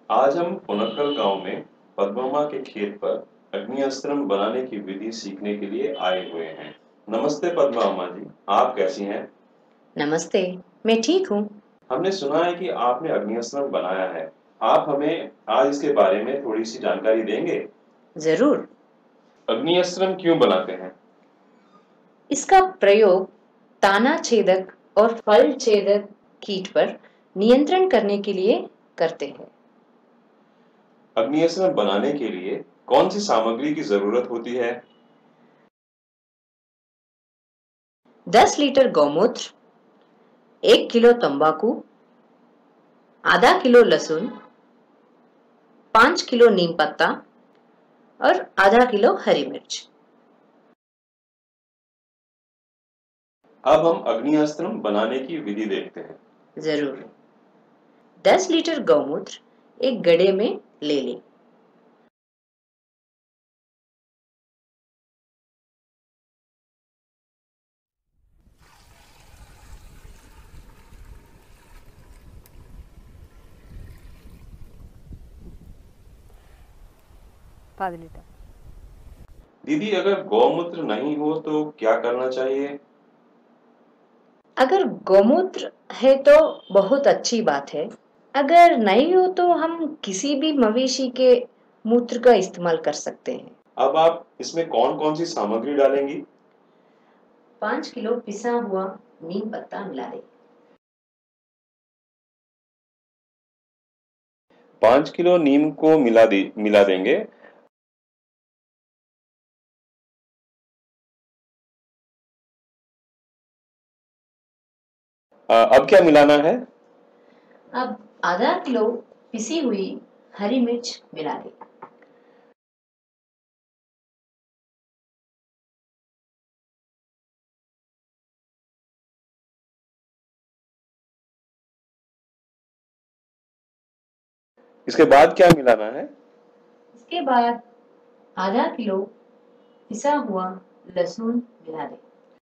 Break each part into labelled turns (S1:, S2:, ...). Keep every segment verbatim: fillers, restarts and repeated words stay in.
S1: आज हम पुनक्कल गांव में पद्मम्मा के खेत पर अग्नि अस्त्र बनाने की विधि सीखने के लिए आए हुए हैं। नमस्ते पद्मम्मा जी, आप कैसी हैं?
S2: नमस्ते, मैं ठीक हूँ।
S1: हमने सुना है कि आपने अग्नि अस्त्र बनाया है। आप हमें आज इसके बारे में थोड़ी सी जानकारी देंगे?
S2: जरूर।
S1: अग्नि अस्त्र क्यों बनाते हैं?
S2: इसका प्रयोग ताना छेदक और फल छेदक कीट पर नियंत्रण करने के लिए करते हैं।
S1: अग्नि अस्त्र बनाने के लिए कौन सी सामग्री की जरूरत होती है?
S2: दस लीटर गौमूत्र, एक किलो तंबाकू, आधा किलो लहसुन, पाँच किलो नीम पत्ता और आधा किलो हरी मिर्च।
S1: अब हम अग्नि अस्त्र बनाने की विधि देखते हैं।
S2: जरूर। दस लीटर गौमूत्र एक गड्ढे में ले लें।
S3: पाँच लीटर।
S1: दीदी, अगर गौमूत्र नहीं हो तो क्या करना चाहिए?
S2: अगर गौमूत्र है तो बहुत अच्छी बात है। अगर नहीं हो तो हम किसी भी मवेशी के मूत्र का इस्तेमाल कर सकते हैं।
S1: अब आप इसमें कौन कौन सी सामग्री डालेंगी?
S2: पाँच किलो पिसा हुआ नीम पत्ता मिला दें।
S1: पाँच किलो नीम को मिला दी मिला देंगे। आ, अब क्या मिलाना है?
S2: अब आधा किलो पिसी हुई हरी मिर्च मिला दें।
S1: इसके बाद क्या मिलाना है?
S2: इसके बाद आधा किलो पिसा हुआ लहसुन मिला दें।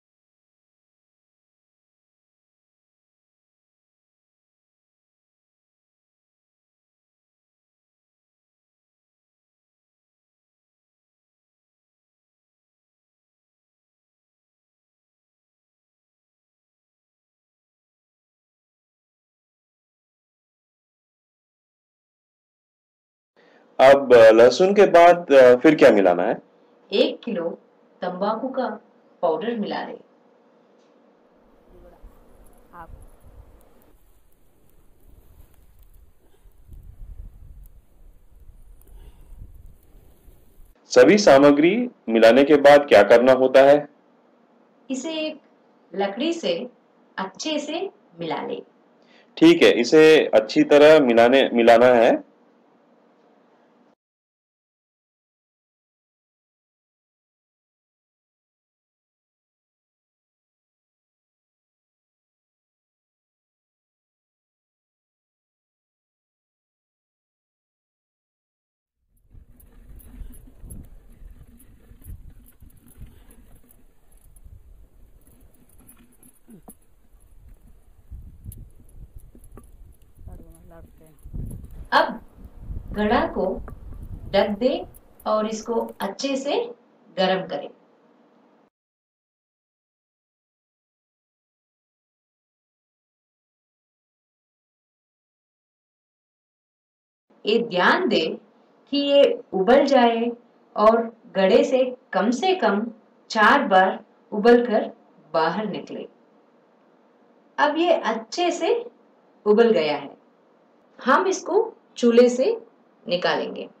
S1: अब अ, लहसुन के बाद अ, फिर क्या मिलाना है?
S2: एक किलो तंबाकू का पाउडर मिला दें।
S3: आप
S1: सभी सामग्री मिलाने के बाद क्या करना होता है?
S2: इसे एक लकड़ी से अच्छे से मिला लें।
S1: ठीक है, इसे अच्छी तरह मिलाने मिलाना है।
S3: लगते हैं।
S2: अब घड़ा को ढक दें और इसको अच्छे से गर्म करें। ये ध्यान दें कि ये उबल जाए और घड़े से कम से कम चार बार उबलकर बाहर निकले। अब ये अच्छे से उबल गया है। हम इसको चूल्हे से निकालेंगे।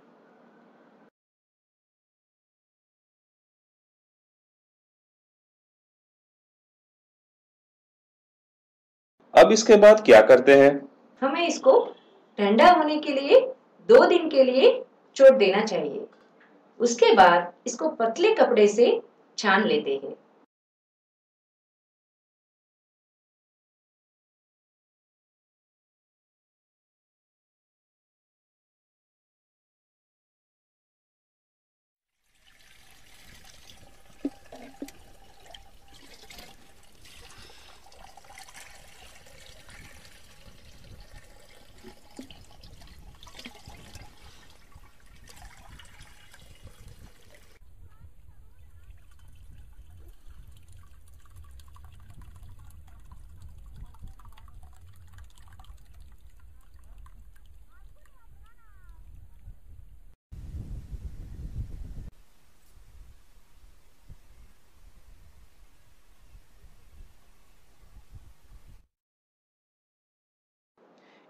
S1: अब इसके बाद क्या करते हैं?
S2: हमें इसको ठंडा होने के लिए दो दिन के लिए छोड़ देना चाहिए। उसके बाद इसको पतले कपड़े से छान लेते हैं।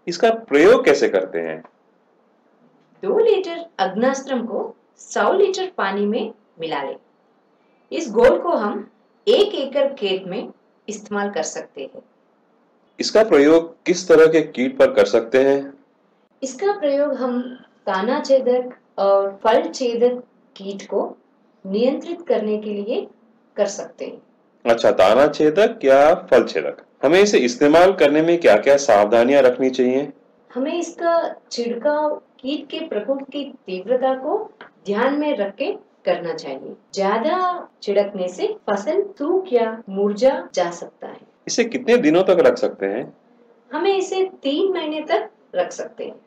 S1: इसका प्रयोग कैसे करते हैं?
S2: दो लीटर अग्नास्त्रम को सौ लीटर पानी में मिला लें। इस घोल को हम एक एकड़ खेत में इस्तेमाल कर सकते हैं।
S1: इसका प्रयोग किस तरह के कीट पर कर सकते हैं?
S2: इसका प्रयोग हम ताना छेदक और फल छेदक कीट को नियंत्रित करने के लिए कर सकते हैं।
S1: अच्छा, ताना छेदक या फल छेदक। हमें इसे इस्तेमाल करने में क्या क्या सावधानियां रखनी चाहिए?
S2: हमें इसका छिड़काव कीट के प्रकोप की तीव्रता को ध्यान में रख के करना चाहिए। ज्यादा छिड़कने से फसल सूख या मुरझा जा सकता है।
S1: इसे कितने दिनों तक रख सकते हैं?
S2: हमें इसे तीन महीने तक रख सकते हैं।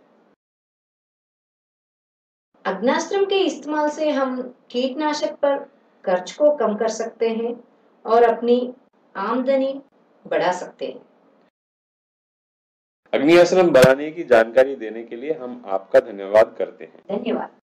S2: अग्नास्त्रम के इस्तेमाल से हम कीटनाशक पर खर्च को कम कर सकते हैं और अपनी आमदनी बढ़ा सकते हैं।
S1: अग्नि आश्रम बनाने की जानकारी देने के लिए हम आपका धन्यवाद करते हैं।
S2: धन्यवाद।